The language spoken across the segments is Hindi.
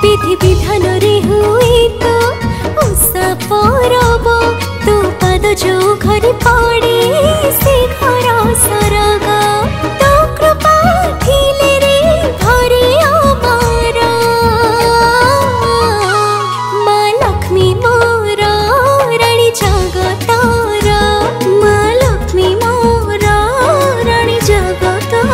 विधि विधान रे हुए तो उषा परब तू पद जो घर पड़े से घर सरग तो कृपा थिले रे घरे अमर माँ लक्ष्मी मोर रानी जगतर माँ लक्ष्मी मोर रानी जगतर।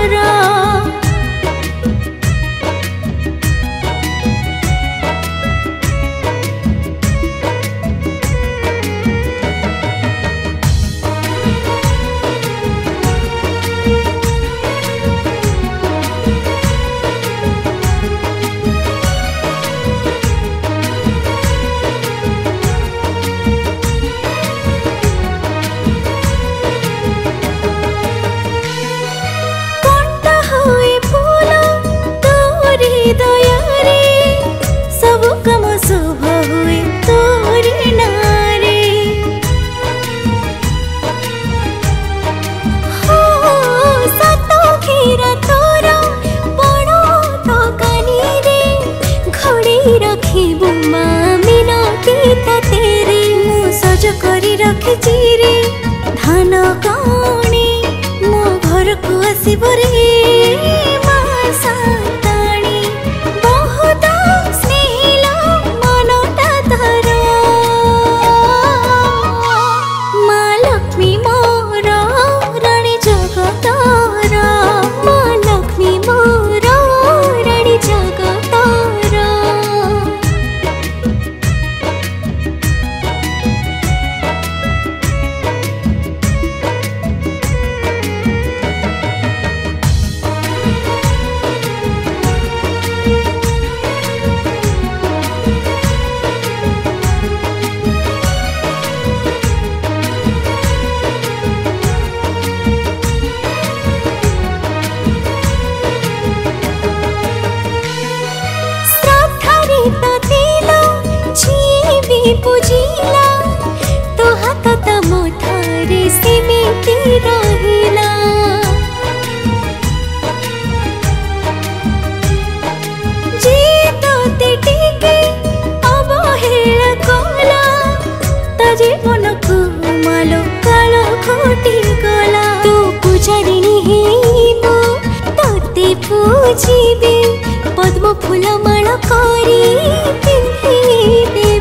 धान कौणी मो घर को आसब रे माँ साताणी बहुत स्नेहिल मनटा धर माँ लक्ष्मी मोर रानी जगतर माँ लक्ष्मी मोर रानी जगतर। पूजिला तो हाथ तमो ठारे सेमिति रहिला जे तोते टिके अवहेला कला ता जीवन को मालो कालो खोटी गला तू पूजारिणी हेबो तोते पूजिबे पद्म फूल माला करी पिंधिबे।